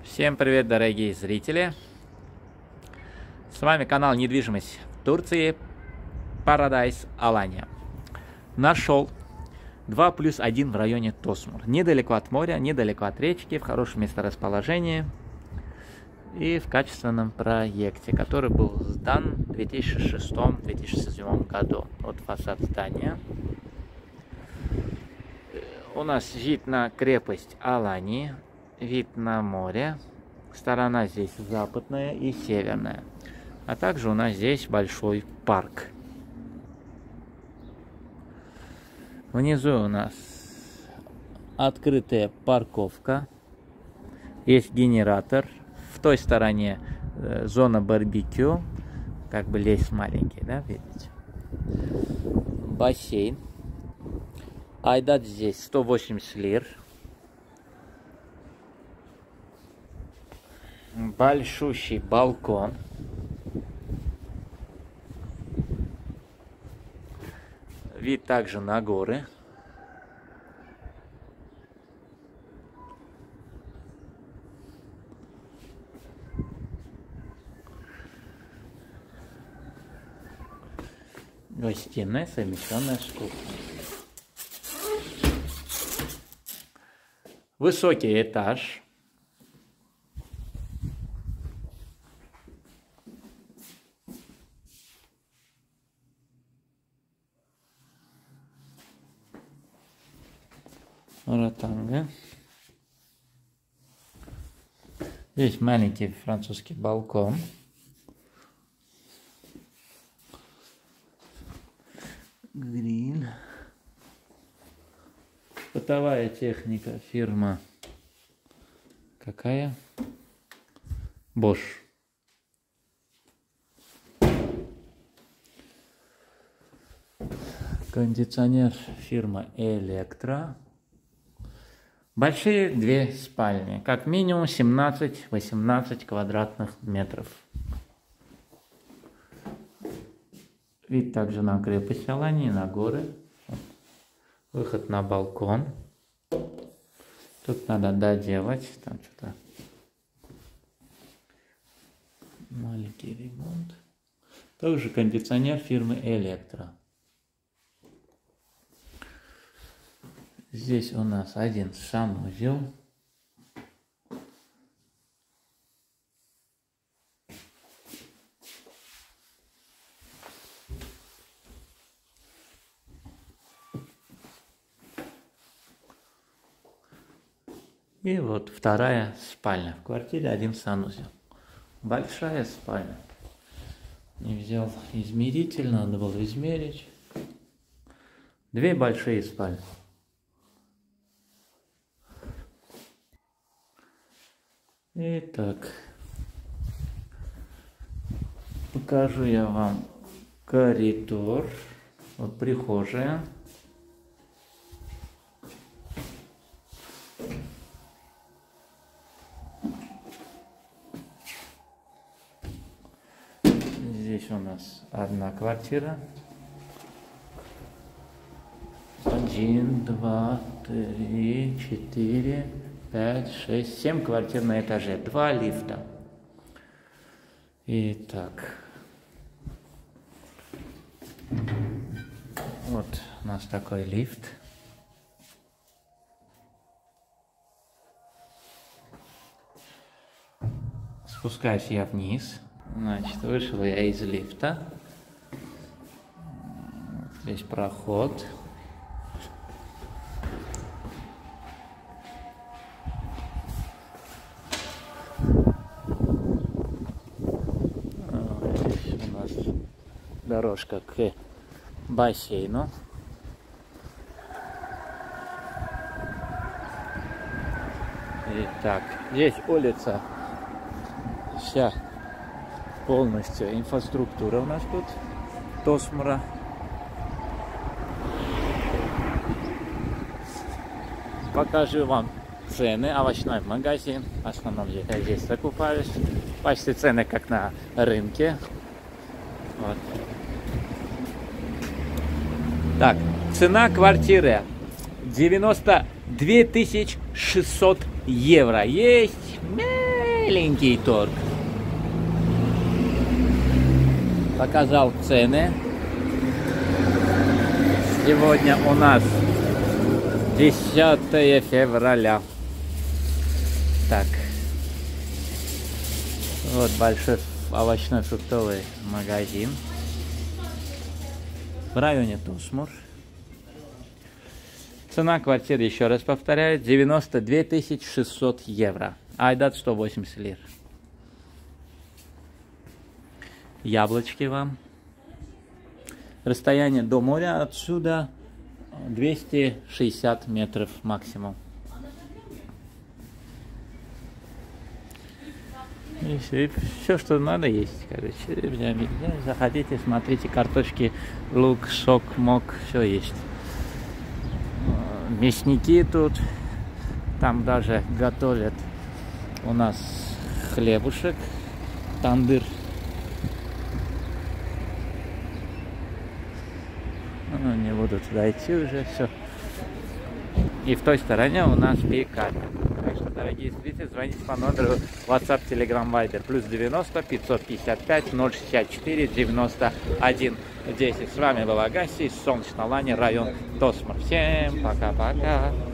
Всем привет, дорогие зрители! С вами канал «Недвижимость в Турции», Paradise Alanya. Нашел 2+1 в районе Тосмур. Недалеко от моря, недалеко от речки, в хорошем месторасположении и в качественном проекте, который был сдан в 2006-2007 году. Вот фасад здания. У нас вид на крепость Алании. Вид на море. Сторона здесь западная и северная. А также у нас здесь большой парк. Внизу у нас открытая парковка. Есть генератор. В той стороне зона барбекю. Как бы лес маленький, да, видите? Бассейн. Айдат здесь 180 лир. Большущий балкон. Вид также на горы. Гостиная, совмещенная с кухней. Высокий этаж. Ротанга. Здесь маленький французский балкон. Гриль. Бытовая техника, фирма какая? Bosch. Кондиционер фирма Электро. Большие две спальни, как минимум 17-18 квадратных метров. Вид также на крепость Алании, на горы. Выход на балкон. Тут надо доделать, там что-то маленький ремонт. Также кондиционер фирмы Электро. Здесь у нас один санузел. И вот вторая спальня. В квартире один санузел. Большая спальня. Не взял измеритель, надо было измерить. Две большие спальни. Итак, покажу я вам коридор. Вот прихожая. Здесь у нас одна квартира. 1, 2, 3, 4, 5, 6, 7 квартир на этаже. 2 лифта. Итак. Вот у нас такой лифт. Спускаюсь я вниз. Значит, вышел я из лифта. Здесь проход. Здесь у нас дорожка к бассейну. Итак, здесь улица вся. Полностью инфраструктура у нас тут Тосмура. Покажу вам цены. Овощной магазин. В основном я здесь закупаюсь. Почти цены как на рынке. Вот. Так, цена квартиры 92 600 евро. Есть маленький торг. Показал цены. Сегодня у нас 10 февраля. Так. Вот большой овощной фруктовый магазин в районе Тосмур. Цена квартиры, еще раз повторяю, 92 600 евро. Айдат 180 лир. Яблочки вам. Расстояние до моря отсюда 260 метров максимум. И все, что надо, есть, короче. Заходите, смотрите, картошки, лук, сок, мок, все есть. Мясники тут, там даже готовят у нас хлебушек, тандыр. Ну, не буду туда идти уже, все. И в той стороне у нас пекарня. Так что, дорогие зрители, звоните по номеру WhatsApp, Telegram, Viber. Плюс 90 555 064 91 10. С вами был Агаси из Солнечной Лани, район Тосмур. Всем пока-пока.